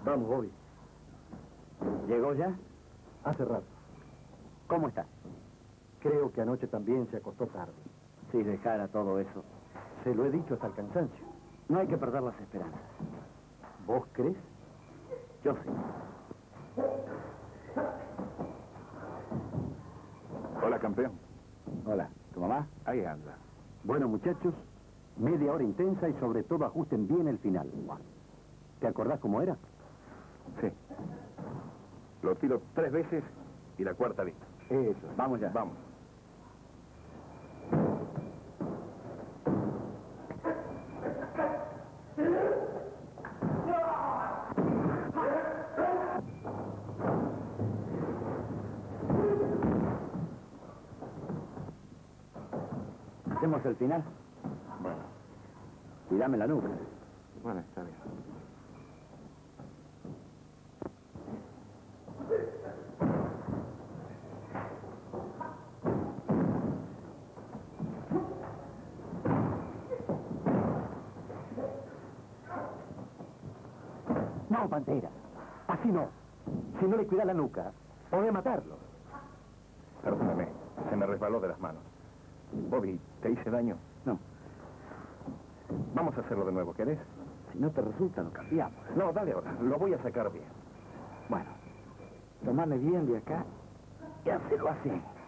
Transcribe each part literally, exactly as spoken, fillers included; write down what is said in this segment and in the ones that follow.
Vamos, Bobby. ¿Llegó ya? Hace rato. ¿Cómo está? Creo que anoche también se acostó tarde. Si dejara todo eso. Se lo he dicho hasta el cansancio. No hay que perder las esperanzas. ¿Vos crees? Yo sí. Hola, campeón. Hola, ¿tu mamá? Ahí anda. Bueno, muchachos, media hora intensa y sobre todo ajusten bien el final. ¿Te acordás cómo era? Sí. Lo tiro tres veces y la cuarta lista. Eso. Vamos ya. Vamos. ¿Hacemos el final? Bueno, Cuidame la nuca. bueno, está bien. No, Pantera. Así no. Si no le cuidas la nuca, podés matarlo. Perdóname, se me resbaló de las manos. Bobby, ¿te hice daño? No, Vamos a hacerlo de nuevo, ¿querés? si no te resulta, lo cambiamos. No, dale ahora. Lo voy a sacar bien. Bueno, tomame bien de acá y hacelo así.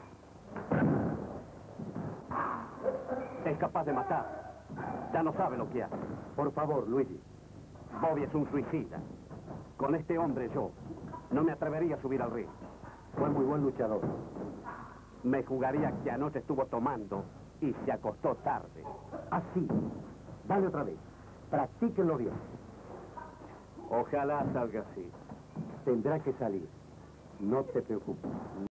Es capaz de matar. Ya no sabe lo que hace. Por favor, Luigi. Bobby es un suicida. Con este hombre yo no me atrevería a subir al ring. Fue muy buen luchador. Me jugaría que anoche estuvo tomando y se acostó tarde. Así. Dale otra vez. Practíquenlo bien. Ojalá salga así. Tendrá que salir. No te preocupes.